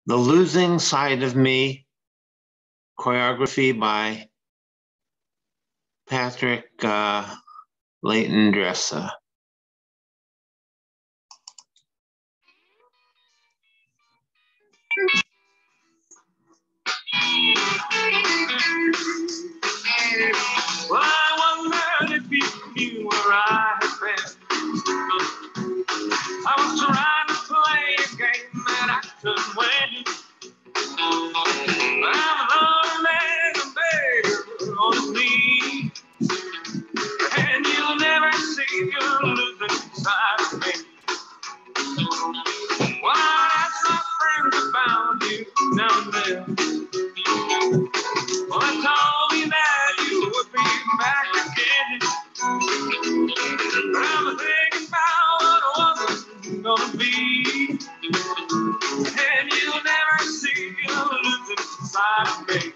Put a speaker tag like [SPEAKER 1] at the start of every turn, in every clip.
[SPEAKER 1] The Losing Side of Me, choreography by Patrick Latendresse.
[SPEAKER 2] Well, I wondered if you knew where I had been. I was trying to play a game that I couldn't win. But I'm alone and a beggar on his knees. And you'll never see your losing side of me. Well, I ask my friends about you now and then. Well, they told me that you would be back again. But I'm thinking about what I wasn't gonna be. And you'll never see the losing side of me.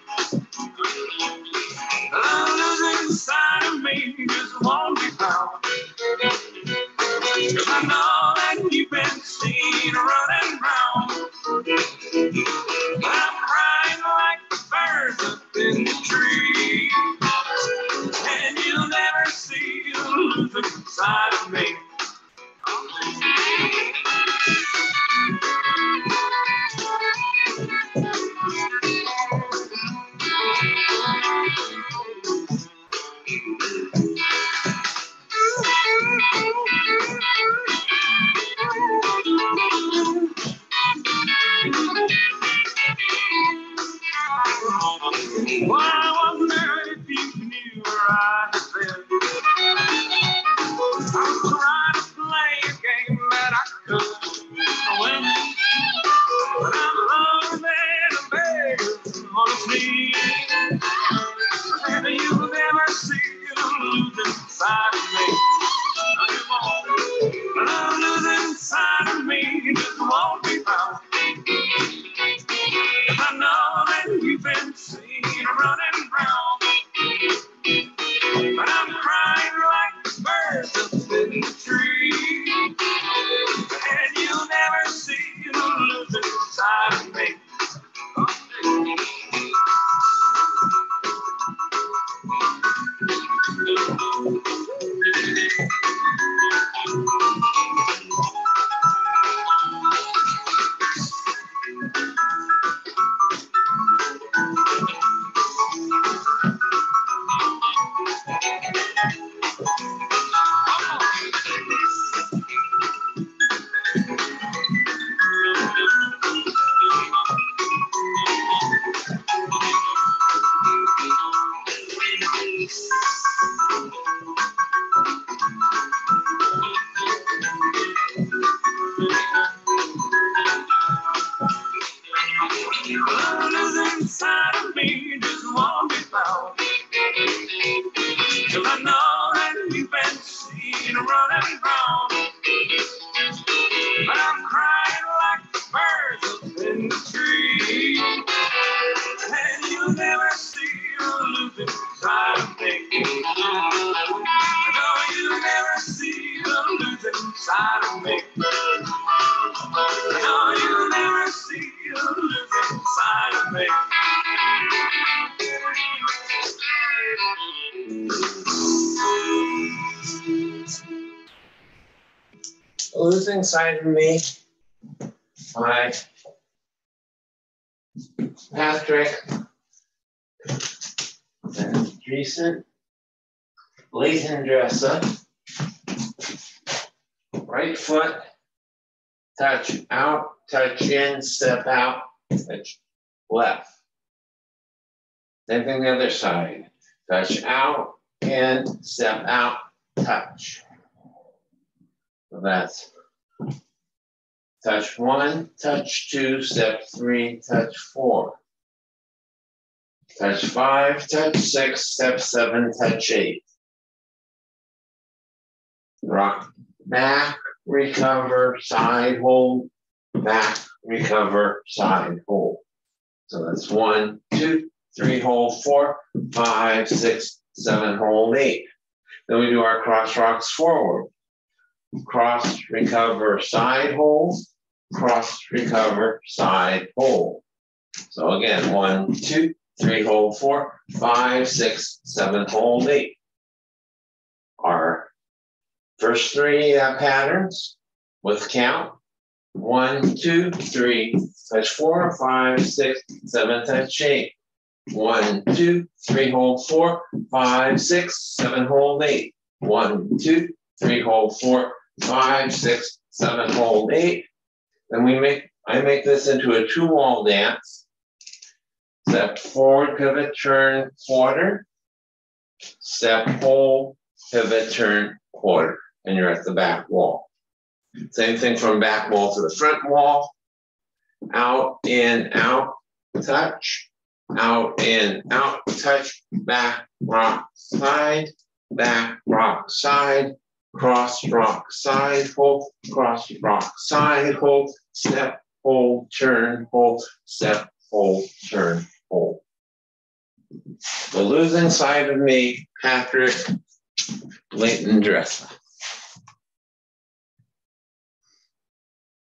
[SPEAKER 2] The losing side of me just won't be found. 'Cause I know that you've been seen running round. But I'm crying like the birds up in the tree. And you'll never see the losing side of me. Well, I wonder if you knew where I had been. I was trying to play a game that I couldn't win. But I'm alone and a beggar on his knees. And you'll never see the losing side of me. No, you won't. The losing side of me just won't be found. 'Cause I know that you've been seen running round. But I'm crying like the birds up in the tree. And you'll never see the losing side of me. The losing side of me just won't be found. 'Cause I know that you've been seen running round. But I'm crying like the birds up in the tree. And you'll never see the losing side of me. No, you'll never see the losing side of me. No, you'll never see the losing side of me.
[SPEAKER 1] Losing Side of Me by Patrick Latendresse. Right foot, touch out, touch in, step out, touch left. Same thing the other side. Touch out, in, step out, touch. So that's touch 1, touch 2, step 3, touch 4. Touch 5, touch 6, step 7, touch 8. Rock back, recover, side hold, back, recover, side hold. So that's 1, 2, 3, hold 4, 5, 6, 7, hold 8. Then we do our cross rocks forward. Cross, recover, side hold, cross, recover, side, hold. So again, 1, 2, 3, hold 4, 5, 6, 7, hold 8. Our first three patterns with count. 1, 2, 3, touch 4, 5, 6, 7, touch 8. 1, 2, 3, hold 4, 5, 6, 7, hold 8. 1, 2, 3, hold 4, 5, 6, 7, hold 8. Then I make this into a 2-wall dance. Step forward, pivot, turn, quarter. Step, hold, pivot, turn, quarter. And you're at the back wall. Same thing from back wall to the front wall. Out, in, out, touch. Out, in, out, touch. Back, rock, side. Back, rock, side. Cross, rock, side, hold. Cross, rock, side, hold. Step, hold, turn, hold. Step, hold, turn, hold. The losing side of me, Patrick, Latendresse.